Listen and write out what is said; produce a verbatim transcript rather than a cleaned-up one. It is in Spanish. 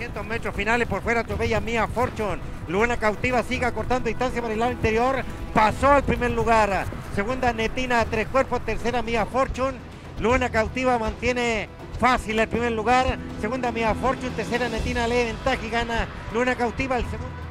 doscientos metros finales por fuera, Tobella Mía Fortune. Luna Cautiva sigue acortando distancia por el lado interior. Pasó al primer lugar. Segunda Netina Tres Cuerpos. Tercera Mía Fortune. Luna Cautiva mantiene fácil el primer lugar. Segunda Mía Fortune. Tercera Netina lee ventaja y gana Luna Cautiva el segundo.